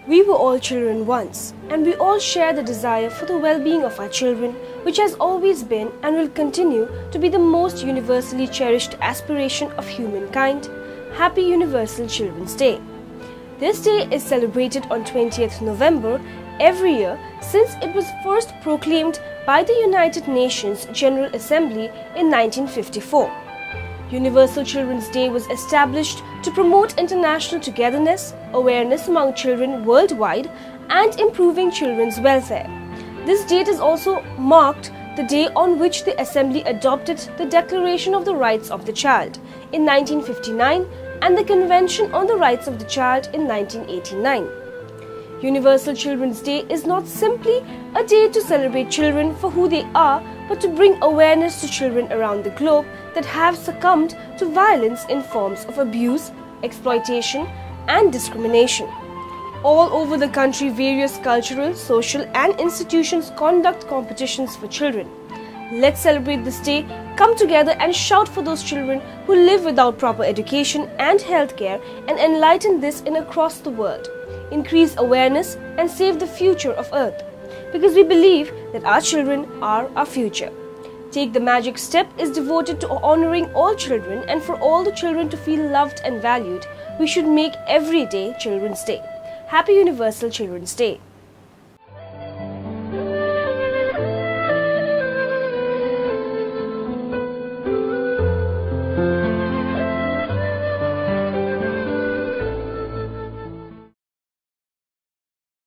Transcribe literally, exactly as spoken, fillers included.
We were all children once, and we all share the desire for the well-being of our children, which has always been and will continue to be the most universally cherished aspiration of humankind. Happy Universal Children's Day. This day is celebrated on twentieth November every year since it was first proclaimed by the United Nations General Assembly in nineteen fifty-four. Universal Children's Day was established to promote international togetherness, awareness among children worldwide, and improving children's welfare. This date is also marked the day on which the Assembly adopted the Declaration of the Rights of the Child in nineteen fifty-nine and the Convention on the Rights of the Child in nineteen eighty-nine. Universal Children's Day is not simply a day to celebrate children for who they are, but to bring awareness to children around the globe that have succumbed to violence in forms of abuse, exploitation, and discrimination. All over the country, various cultural, social, and institutions conduct competitions for children. Let's celebrate this day, come together and shout for those children who live without proper education and healthcare, and enlighten this in across the world. Increase awareness and save the future of Earth, because we believe that our children are our future. Take the Magic Step is devoted to honoring all children, and for all the children to feel loved and valued, we should make every day Children's Day. Happy Universal Children's Day.